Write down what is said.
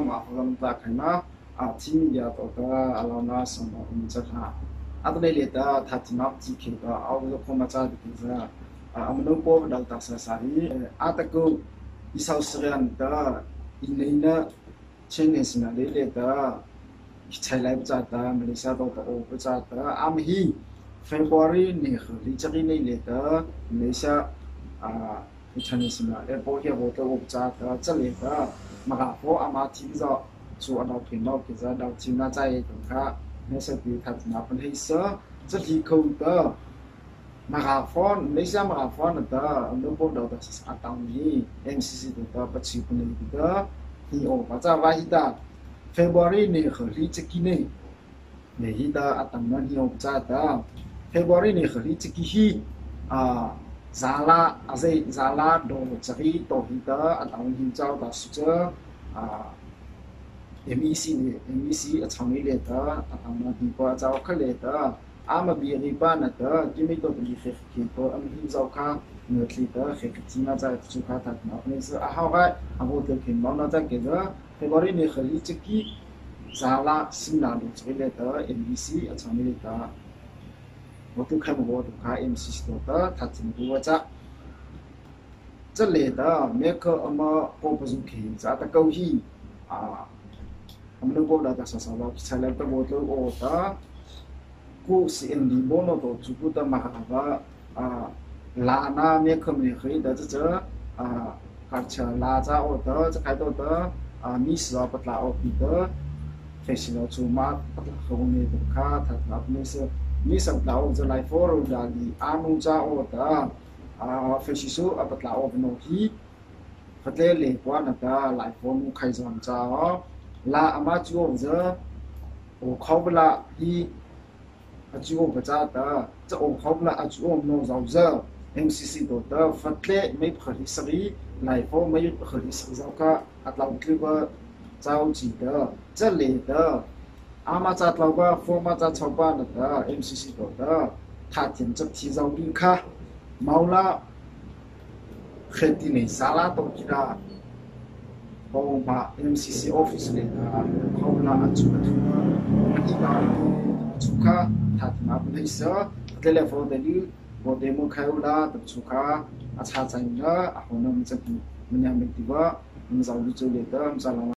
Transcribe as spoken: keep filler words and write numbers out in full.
ma phang ta khana a thi ya to ka alona som um cha ha atle le ta tha chinap chi khe ka aw lo khoma cha di za amno po dal ta sa sari ataku isau srian ta inaina chinese na le le ta chai lai cha ta malaysia to to o cha ta am hi February ni khli chari nei le ta malaysia a chinese na e po ke bo to o cha ta cha le ta ma ga pho ama thi zo chu anau phin no ke za dau chi na chai to kha ne sa pi khat na pan hi sa cha thi khou ta mà gặp phone lấy ra mà gặp phone là ta nó bắt đầu ta sẽ tăng đi em xê xê ta bắt chịu cái này ta thì ở bắt ra vài ta February này khởi lý chắc kia này này ta tăng nó nhiều cha ta February này khởi lý chắc kia à zala à gì zala đồ chắc đi đồ hi ta tăng nhiều cha ta suy à em xê này em xê ở trong này ta tăng nó đi qua cha cái này ta ama bi riba na ta kimi to bi khe ki to am hi zau kha ne tli ta khe ki na za chu kha ta na ne sa a ha ga a ho te kin ma na ta ke da February ne khali chiki zala simna lu chhe le ta M B C a chami ta mo tu kha mo tu kha M C C to ta tha chin bu wa cha cha le ta me kha ama ko bu zu ki za ta kau hi a am lo bo da ta sa sa la ki cha le ta mo lo o ta cô sẽ đi bộ nó tổ chức của ta mà và là na mấy cái mình khởi đó chứ các chờ là ra ở đó chứ cái đó đó mi sửa bắt là ở bị đó phải xin nó chú mà bắt là không nên được khá thật là mi sửa mi sửa là ở lại phố rồi là đi ăn ra ở đó phải xin số bắt là ở bên nó hi phát lên lệ quan là ta lại phố nó khai giảng ra là ama chú ở giờ ở khâu là hi chú ông cha ta cha ông không là chú ông nó giàu giờ em xê xê đó ta phát lệ mấy khởi sari lại phố mấy khởi sari giàu cả at lâu kia qua giàu chỉ đó cha lệ đó ama cha lâu qua phố mà cha chọc qua nữa đó em xê xê đó ta thà tiền chấp thì giàu đi cả mau là khởi đi này sala to kia ông mà em xê xê office này không là chú nó đi vào chú cả thật mà bây giờ telephone đấy bộ demo khai ra tập trung cả à cha cha nữa à hôm nay mình sẽ mình làm việc gì vậy mình giàu đi chơi được đó mình